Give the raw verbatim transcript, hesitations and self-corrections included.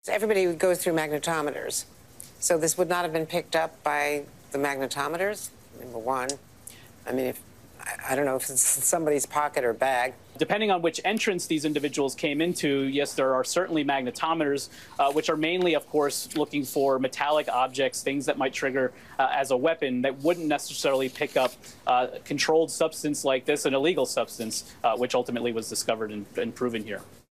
Everybody goes through magnetometers. So this would not have been picked up by the magnetometers, number one. I mean, if, I, I don't know if it's in somebody's pocket or bag. Depending on which entrance these individuals came into, yes, there are certainly magnetometers, uh, which are mainly, of course, looking for metallic objects, things that might trigger uh, as a weapon that wouldn't necessarily pick up uh, a controlled substance like this, an illegal substance, uh, which ultimately was discovered and, and proven here.